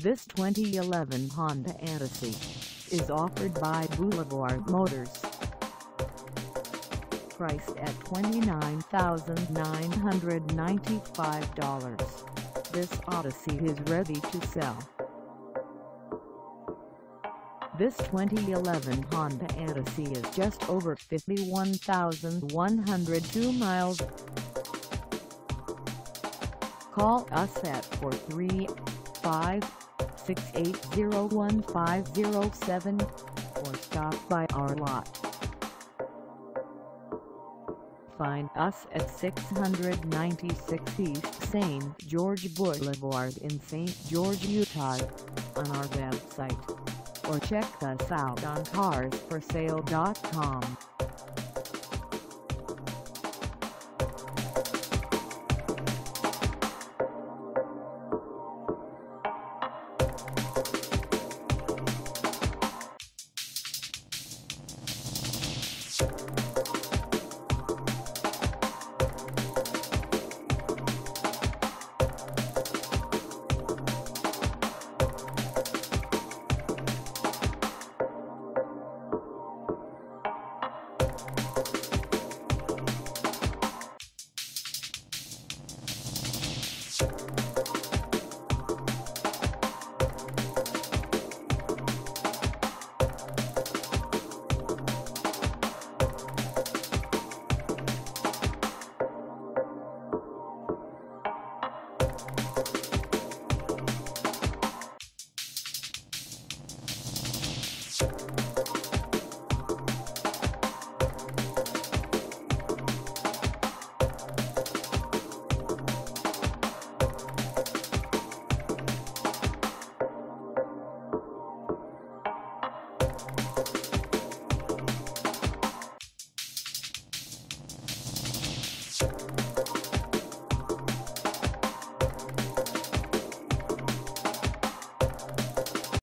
This 2011 Honda Odyssey is offered by Boulevard Motors. Priced at $29,995, this Odyssey is ready to sell. This 2011 Honda Odyssey is just over 51,102 miles. Call us at 435-680-1507 or stop by our lot. Find us at 696 East St. George Boulevard in St. George, Utah, on our website, or check us out on carsforsale.com. You